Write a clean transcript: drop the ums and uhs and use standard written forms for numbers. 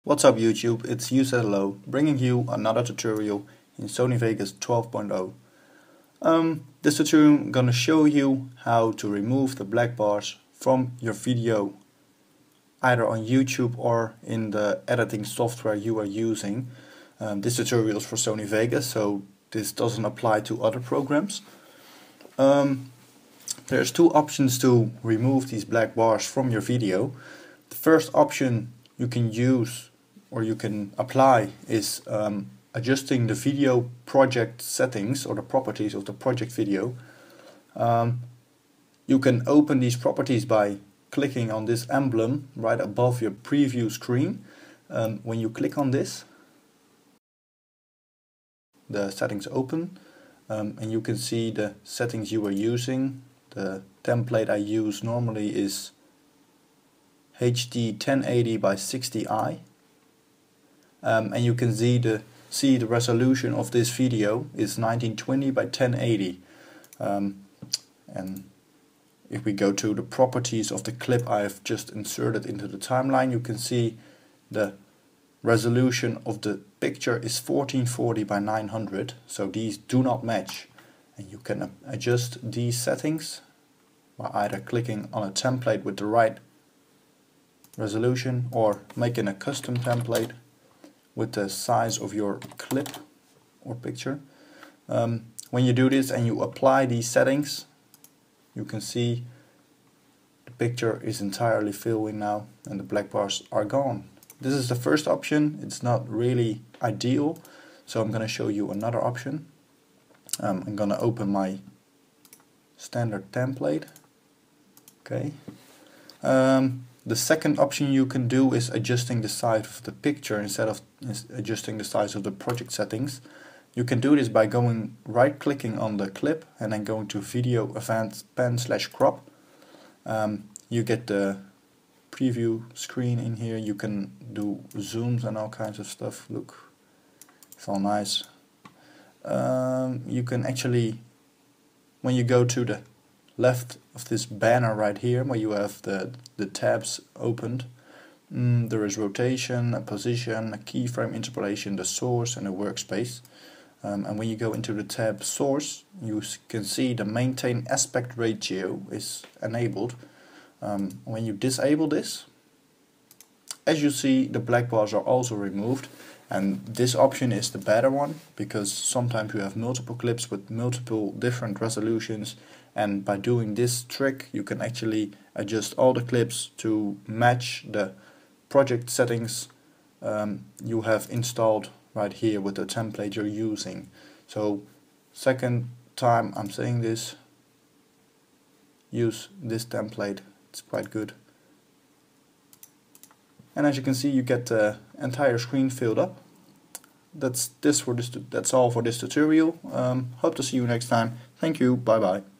What's up YouTube, it's Usaidhello, bringing you another tutorial in Sony Vegas 12.0. This tutorial I'm gonna show you how to remove the black bars from your video either on YouTube or in the editing software you are using. This tutorial is for Sony Vegas, so this doesn't apply to other programs. There's two options to remove these black bars from your video. The first option you can use or you can apply is adjusting the video project settings or the properties of the project video. You can open these properties by clicking on this emblem right above your preview screen. When you click on this, the settings open and you can see the settings you are using. The template I use normally is HD 1080 by 60i. And you can see the resolution of this video is 1920 by 1080. And if we go to the properties of the clip I have just inserted into the timeline, you can see the resolution of the picture is 1440 by 900, so these do not match. And you can adjust these settings by either clicking on a template with the right resolution or making a custom template with the size of your clip or picture. When you do this and you apply these settings, you can see the picture is entirely filling now and the black bars are gone. This is the first option. It's not really ideal, so I'm going to show you another option. I'm going to open my standard template. Okay. The second option you can do is adjusting the size of the picture instead of adjusting the size of the project settings. You can do this by going right clicking on the clip and then going to Video Advanced Pen/Crop. You get the preview screen in here. You can do zooms and all kinds of stuff. Look, it's all nice. You can actually, when you go to the left of this banner right here where you have the tabs opened, there is rotation, a position, a keyframe interpolation, the source and the workspace. And when you go into the tab source, you can see the maintain aspect ratio is enabled. When you disable this, as you see, the black bars are also removed, and this option is the better one because sometimes you have multiple clips with multiple different resolutions, and by doing this trick you can actually adjust all the clips to match the project settings you have installed right here with the template you're using. So second time I'm saying this, use this template, it's quite good. And as you can see, you get the entire screen filled up. That's all for this tutorial. Hope to see you next time. Thank you, bye bye.